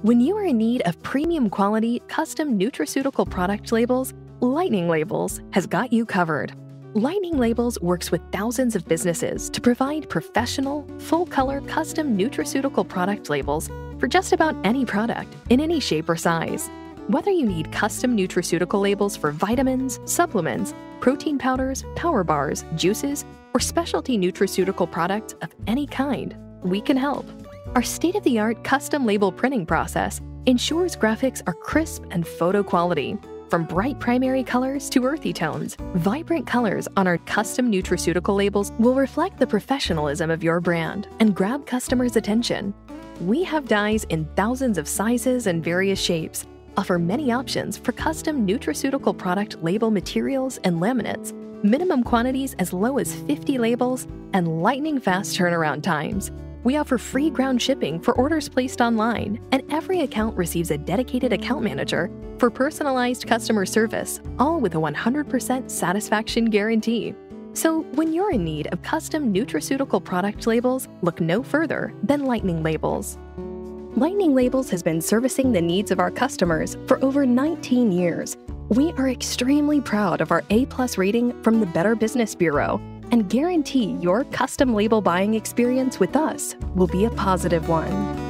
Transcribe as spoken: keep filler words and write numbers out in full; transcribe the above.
When you are in need of premium quality, custom nutraceutical product labels, Lightning Labels has got you covered. Lightning Labels works with thousands of businesses to provide professional, full-color custom nutraceutical product labels for just about any product in any shape or size. Whether you need custom nutraceutical labels for vitamins, supplements, protein powders, power bars, juices, or specialty nutraceutical products of any kind, we can help. Our state-of-the-art custom label printing process ensures graphics are crisp and photo quality. From bright primary colors to earthy tones, vibrant colors on our custom nutraceutical labels will reflect the professionalism of your brand and grab customers' attention. We have dyes in thousands of sizes and various shapes, offer many options for custom nutraceutical product label materials and laminates, minimum quantities as low as fifty labels, and lightning-fast turnaround times. We offer free ground shipping for orders placed online, and every account receives a dedicated account manager for personalized customer service, all with a one hundred percent satisfaction guarantee. So when you're in need of custom nutraceutical product labels, look no further than Lightning Labels. Lightning Labels has been servicing the needs of our customers for over nineteen years. We are extremely proud of our A plus rating from the Better Business Bureau and guarantee your custom label buying experience with us will be a positive one.